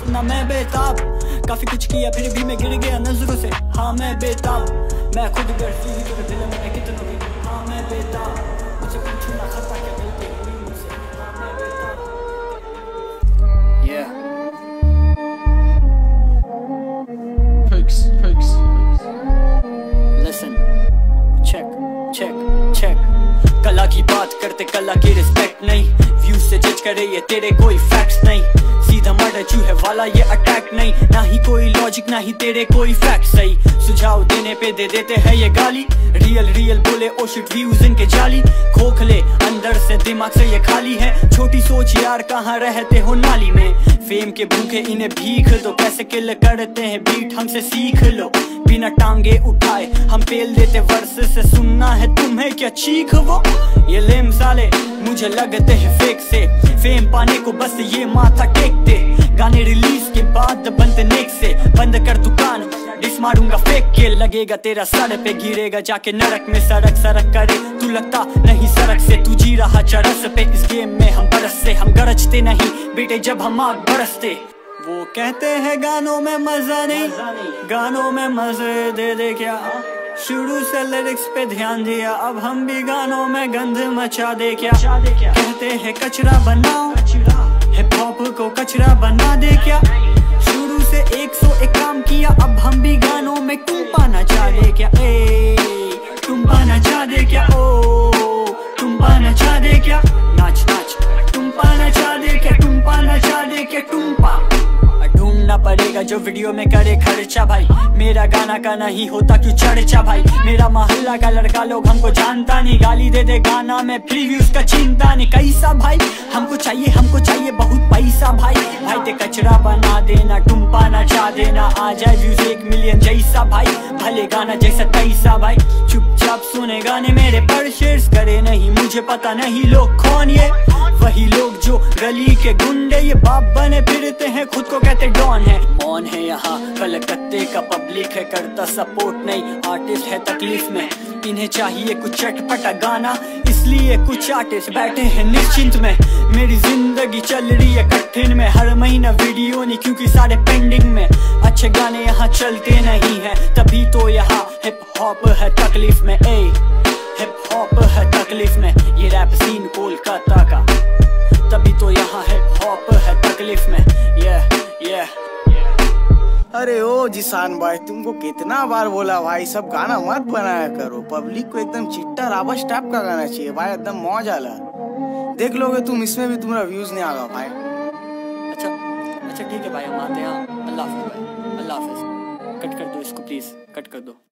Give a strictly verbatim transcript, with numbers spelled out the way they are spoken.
इतना मैं बेताब, काफी कुछ किया फिर भी मैं गिर गया नजरों से। हाँ मैं बेताब, मैं खुद गर्जी ही तो दिल में कितनों की। हाँ मैं बेताब, मुझसे पूछो ना खता क्या गलती हुई मुझसे। हाँ मैं बेताब। Yeah. Fix, fix. Listen, check, check, check. कला की बात करते कला की रिस्पेक्ट नहीं, व्यू से जज करे ये तेरे कोई फैक्ट्स नहीं। सीधा मर्डर चूहे वाला ये अटैक नहीं, ना ही कोई लॉजिक ना ही तेरे कोई फैक्ट सही। सुझाव देने पे दे देते हैं ये गाली, रियल रियल बोले ओ शिट व्यूज इनके जाली। खोखले अंदर से दिमाग से ये खाली है, छोटी सोच यार कहाँ रहते हो नाली में। फेम के भूखे इन्हें भीख दो, कैसे किल करते हैं बीट हमसे सीख लो। बिना टांगे उठाए हम पेल देते वर्स से, सुनना है तुम्हें क्या चीख वो। ये लेम साले मुझे लगते हैं फेक से, फेम पाने को बस ये माथा टेकते। गाने रिलीज के बाद बनते नेक से, बंद कर दुकान डिस मारूंगा फेंक के। लगेगा तेरा सर पे गिरेगा जाके नरक में, सड़क सड़क करे तू लगता नहीं सड़क से। तू जी रहा चरस पे, इस गेम में हम बरस से, हम गरजते नहीं बेटे जब हम आग बरसते। वो कहते हैं गानों में मजा नहीं, गानों में मजे दे दे क्या। शुरू से लिरिक्स पे ध्यान दिया, अब हम भी गानों में गंध मचा दे क्या। कहते हैं कचरा बनाओ, हिप हॉप को कचरा बना दे क्या। शुरू से एक सौ एक काम किया, अब हम भी गानों में टुम्पा नचा दे क्या। ए टुम्पा नचा दे क्या, ओ टुम्पा नचा दे क्या। नाच नाच टुम्पा नचा दे क्या, टुम्पा नचा दे क्या टुम्पा। ढूंढना पड़ेगा जो वीडियो में करे खर्चा भाई, मेरा गाना का नहीं होता क्यों चर्चा भाई। मेरा मोहल्ला का लड़का लोग हमको जानता नहीं, गाली दे दे गाना में फिर भी उसका चिंता नहीं। कैसा भाई हमको चाहिए, हमको चाहिए बहुत पैसा भाई। भाई ते कचरा बना देना, टुम्पा नचा देना, आ जाए व्यूज एक मिलियन जैसा भाई। भले गाना जैसा तैसा भाई, चुपचाप सुने गाने मेरे पर शेयर्स करे नहीं। मुझे पता नहीं लोग कौन ये, वही लोग जो गली के गुंडे, ये बाप बने फिरते हैं खुद को कहते डॉन है। मौन है यहाँ कलकत्ते का पब्लिक है, करता सपोर्ट नहीं आर्टिस्ट है तकलीफ में। इन्हें चाहिए कुछ चटपटा गाना, इसलिए कुछ आर्टिस्ट बैठे हैं निश्चिंत में। मेरी जिंदगी चल रही है कठिन में, हर महीना वीडियो नहीं क्योंकि सारे पेंडिंग में। अच्छे गाने यहाँ चलते नहीं है, तभी तो यहाँ हिप हॉप है तकलीफ में। ए हिप हॉप है तकलीफ में, ये रैप सीन कोलकाता का, तभी तो यहाँ हिप हॉप है तकलीफ में। ये ये अरे ओ जिसान भाई, तुमको कितना बार बोला भाई सब गाना मत बनाया करो। पब्लिक को एकदम चिट्टा राबस टाइप का गाना चाहिए भाई, एकदम मौज आला। देख लोगे तुम इसमें भी तुम्हारा व्यूज नहीं आगा भाई। अच्छा अच्छा ठीक है भाई, हम आते हैं। अल्लाह हाफिज भाई, अल्लाह हाफिज। कट कर दो इसको प्लीज, कट कर दो।